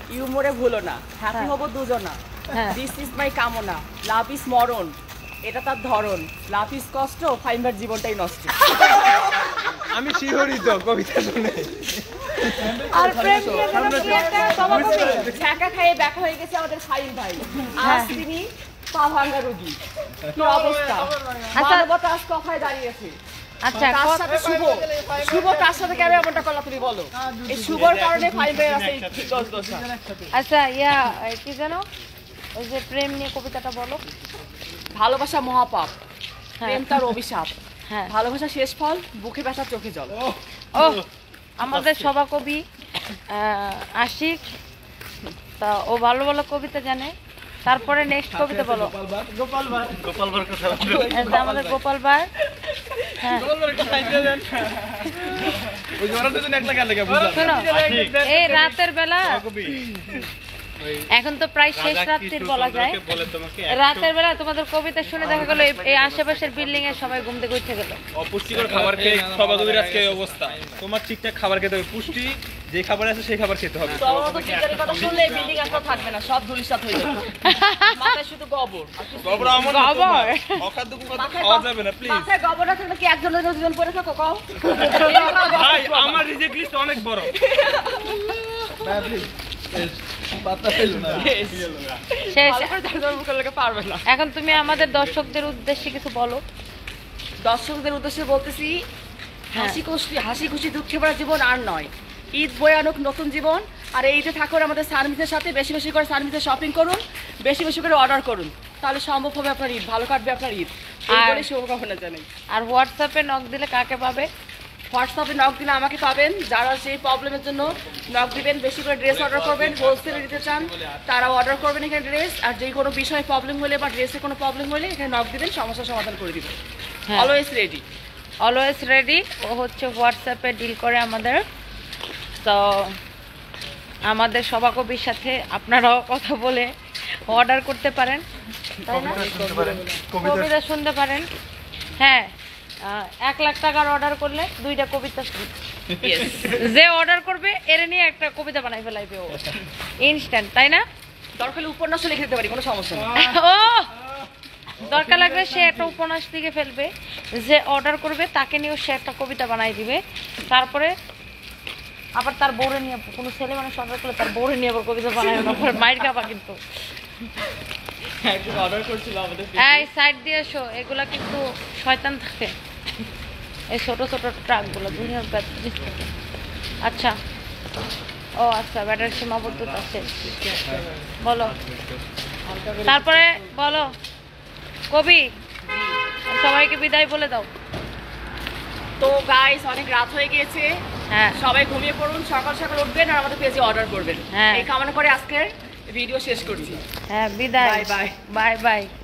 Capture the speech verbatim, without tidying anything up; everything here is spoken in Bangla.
ইউমোরে ভুলো না, হ্যাপি হবো দুজনা, দিস ইজ মাই কামনা, লাভ ইজ মরণ, এটা তার ধরন, লাভ ইজ কষ্ট, ফাইনবার জীবনটাই নষ্ট। আমি শিহরিত কবিতা শুনে। আর প্রেম ছ্যাঁকা খাইয়ে দেখা হয়ে গেছে আমাদের ফাইন ভাই, আজ তিনি পা ভাঙা রোগী, কি অবস্থা, মানবতা আজ কথায় দাঁড়িয়েছে। আচ্ছা, তার সাথে শুভ, শুভ তার সাথে কেন এমনটা করলা তুমি বলো? এই শুভর কারণে ফাইন ভাই আছে এই দশ দশটা। আচ্ছা ইয়া কি জানো, ওই যে প্রেম নিয়ে কবিতাটা বলো। ভালোবাসা মহাপাপ, প্রেম তার অভিশাপ, ভালোবাসা শেষ ফল, বুকে ব্যথা চোখে জল। ও আমাদের সভাকবি আশিক, তা ও ভালো ভালো কবিতা জানে। তারপরে নেক্সট কবিতা বলো। গোপাল ভাই, গোপাল ভাইয়ের কথা বলো। এটা আমাদের গোপাল ভাই। হ্যাঁ গোপাল ভাইয়ের কথা দেন। ওই জোরাটা জন্য এক লাগা লাগা বুঝলাম। শোনো, এই রাতের বেলা এখন তো প্রায় শেষ রাত্রির বলা যায়, রাতের বেলা তোমাদের কবিতা শুনে দেখা গেল এই আশেপাশের বিল্ডিং এ সবাই ঘুম থেকে উঠে গেল। অপুষ্টিকর খাবার খেয়ে সবাই আজকে এই অবস্থা। তোমার ঠিকঠাক খাবার খেতে হবে, পুষ্টি যে খাবার আছে সেই খাবার খেতে হবে। তোমার তো বিজ্ঞানের কথা শুনলে বিল্ডিং আর থাকবে না, সব ধুলিসাৎ হয়ে যাবে, মাথায় শুধু গোবর। গোবর আমার গোবর অখাদ্য কথা খাওয়া যাবে না প্লিজ। মাথায় গোবর না থাকলে কি একজন দুজন পড়ে থাকো কও? ভাই আমার রিজেক্ট লিস্ট অনেক বড়। ভাই প্লিজ এখন তুমি আমাদের দর্শকদের উদ্দেশ্যে কিছু বলো। দর্শকদের উদ্দেশ্যে বলতেছি, হাসি খুশি হাসি খুশি দুঃখে ভরা জীবন আর নয়, ঈদ বয়ে আনুক নতুন জীবন। আর এই যে থাকুন আমাদের সানভিদের সাথে, বেশি বেশি করে সানভিতে শপিং করুন, বেশি বেশি করে অর্ডার করুন, তাহলে সম্ভব হবে আপনার ঈদ, ভালো কাটবে আপনার ঈদ। আর শুভকামনা জানাই। আর হোয়াটসঅ্যাপে নক দিলে কাকে পাবে? হোয়াটসঅ্যাপে নক দিলে আমাকে পাবেন। যারা সেই প্রবলেমের জন্য নক দিবেন, বেশি করে ড্রেস অর্ডার করবেন, হোলসেলে দিতে চান তারাও অর্ডার করবেন এখানে ড্রেস। আর যে কোনো বিষয়ে প্রবলেম হলে বা ড্রেসের কোনো প্রবলেম হলে এখানে নক দিবেন, সমস্যার সমাধান করে দিবেন। Always ready, always ready. ও হচ্ছে হোয়াটসঅ্যাপে ডিল করে আমাদের। তো আমাদের সভাকবির সাথে আপনারাও কথা বলে অর্ডার করতে পারেন, তাই না? কবিতা শুনতে পারেন। হ্যাঁ, এক লাখ টাকার অর্ডার করলে দুইটা কবিতা, যে অর্ডার করবে এর নিয়ে একটা কবিতা বানাই ফেলাইবে ও ইনস্ট্যান্ট, তাই না? দরকার উপন্যাস লিখে দিতে পারি, কোনো সমস্যা নেই। ও দরকার লাগলে সে একটা উপন্যাস লিখে ফেলবে, যে অর্ডার করবে তাকে নিয়েও সে একটা কবিতা বানাই দিবে। তারপরে আবার তার বউরে নিয়ে, কোনো ছেলে মানুষ অর্ডার করলে তার বউরে নিয়ে আবার কবিতা বানাই, মাইর খাবা কিন্তু। এই সাইড দিয়ে এসো, এগুলা কিন্তু শয়তান থাকে, এই ছোট ছোট ট্রাকগুলো দুনিয়ার ব্যাটারি থাকে। আচ্ছা, ও আচ্ছা, ব্যাটারির সীমাবদ্ধতা আছে। বলো তারপরে, বলো কবি, সবাইকে বিদায় বলে দাও। তো গাইস, অনেক রাত হয়ে গিয়েছে, হ্যাঁ সবাই ঘুমিয়ে পড়ুন, সকাল সকাল উঠবেন আর আমাদের পেজে অর্ডার করবেন। এই কামনা করে আজকের ভিডিও শেষ করছি। হ্যাঁ বিদায়, বাই বাই বাই বাই।